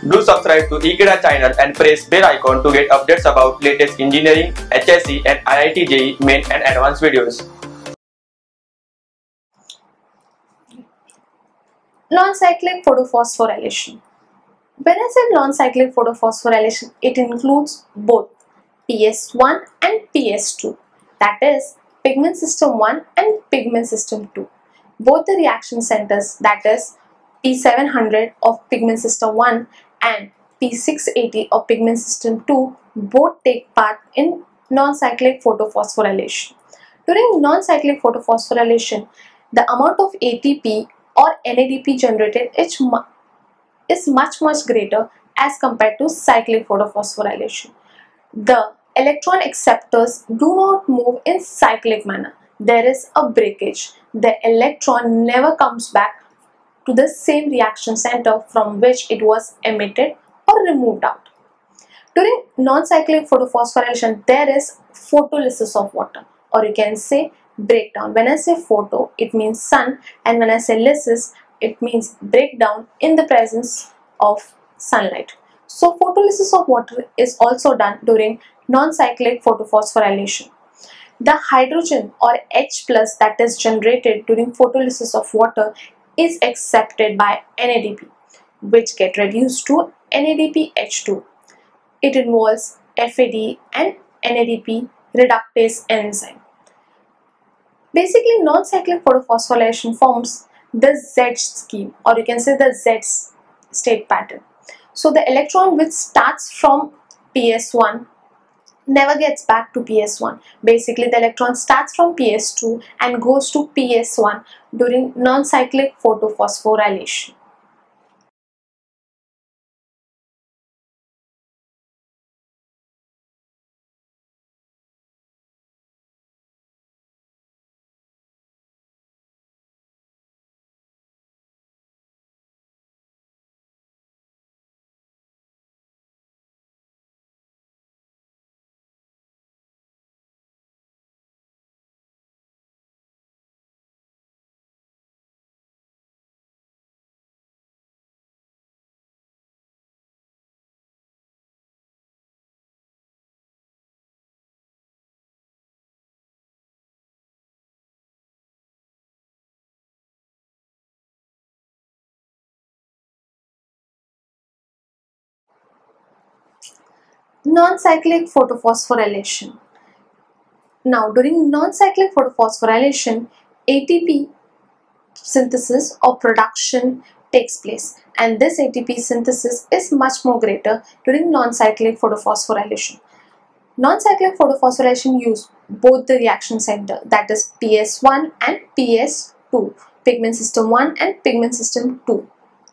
Do subscribe to Ekeeda channel and press bell icon to get updates about latest engineering, HSC and IIT JEE main and advanced videos. Non-cyclic photophosphorylation. When I said non-cyclic photophosphorylation, it includes both PS1 and PS2, that is pigment system 1 and pigment system 2. Both the reaction centers, that is P700 of pigment system 1 and P680 of pigment system 2, both take part in non-cyclic photophosphorylation. During non-cyclic photophosphorylation, the amount of ATP or NADP generated is much greater as compared to cyclic photophosphorylation. The electron acceptors do not move in cyclic manner. There is a breakage. The electron never comes back to the same reaction center from which it was emitted or removed out. During non-cyclic photophosphorylation, there is photolysis of water, or you can say breakdown. When I say photo, it means sun, and when I say lysis, it means breakdown in the presence of sunlight. So photolysis of water is also done during non-cyclic photophosphorylation. The hydrogen or H+ that is generated during photolysis of water is accepted by NADP, which get reduced to NADPH2. It involves FAD and NADP reductase enzyme. Basically, non-cyclic photophosphorylation forms the Z scheme, or you can say the Z state pattern. So the electron which starts from PS1 never gets back to PS1. Basically, the electron starts from PS2 and goes to PS1 during non-cyclic photophosphorylation. Non-cyclic photophosphorylation. Now, during non-cyclic photophosphorylation, ATP synthesis or production takes place, and this ATP synthesis is much more greater during non-cyclic photophosphorylation. Non-cyclic photophosphorylation use both the reaction center, that is PS1 and PS2, pigment system 1 and pigment system 2.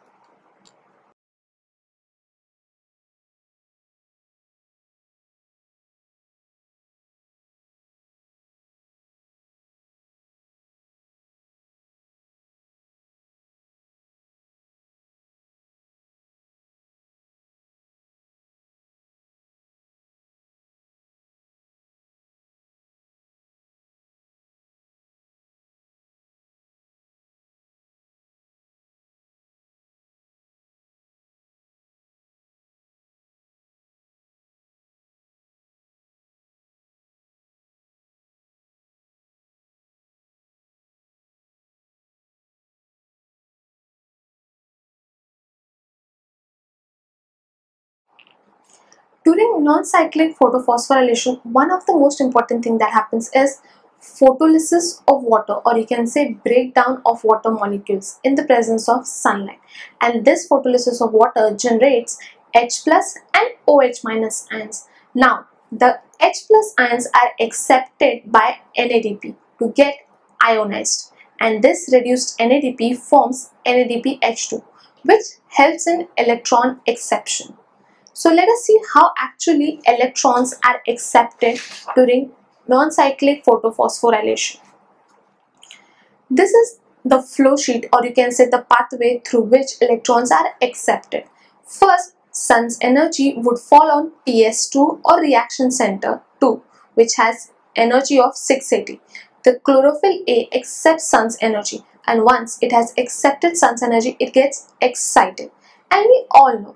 During non-cyclic photophosphorylation, one of the most important thing that happens is photolysis of water, or you can say breakdown of water molecules in the presence of sunlight. And this photolysis of water generates H+ and OH- ions. Now, the H+ ions are accepted by NADP to get ionized, and this reduced NADP forms NADPH2, which helps in electron acception. So let us see how actually electrons are accepted during non-cyclic photophosphorylation. This is the flow sheet, or you can say the pathway through which electrons are accepted. First, sun's energy would fall on PS2 or reaction center 2, which has energy of 680. The chlorophyll A accepts sun's energy, and once it has accepted sun's energy, it gets excited. And we all know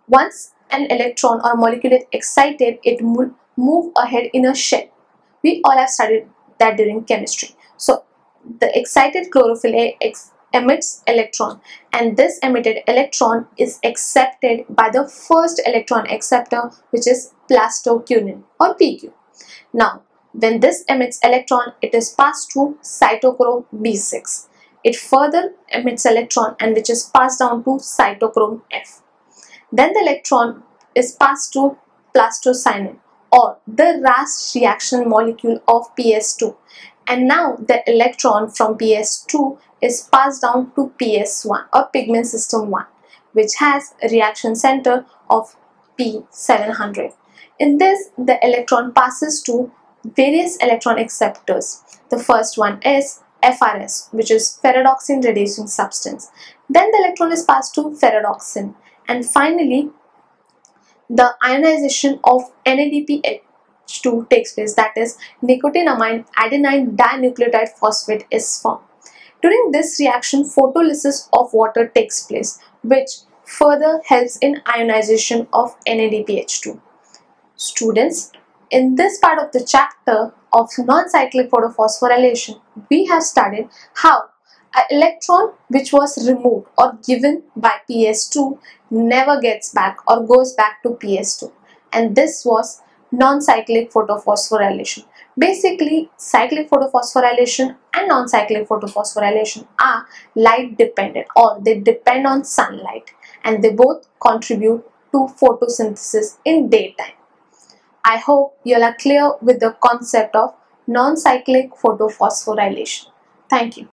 Once an electron or molecule is excited, it will move ahead in a shell. We all have studied that during chemistry. So the excited chlorophyll emits electron, and this emitted electron is accepted by the first electron acceptor, which is plastoquinone or PQ. Now, when this emits electron, it is passed to cytochrome B6. It further emits electron and which is passed down to cytochrome F. Then the electron is passed to plastocyanin or the Ras reaction molecule of PS2, and now the electron from PS2 is passed down to PS1 or pigment system 1, which has a reaction center of P700. In this, the electron passes to various electron acceptors. The first one is FRS, which is ferredoxin reducing substance. Then the electron is passed to ferredoxin, and finally the ionization of NADPH2 takes place, that is nicotinamide adenine dinucleotide phosphate is formed. During this reaction, photolysis of water takes place, which further helps in ionization of NADPH2. Students, in this part of the chapter of non-cyclic photophosphorylation, we have studied how an electron which was removed or given by PS2 never gets back or goes back to PS2, and this was non-cyclic photophosphorylation. Basically, cyclic photophosphorylation and non-cyclic photophosphorylation are light dependent, or they depend on sunlight, and they both contribute to photosynthesis in daytime. I hope you are clear with the concept of non-cyclic photophosphorylation. Thank you.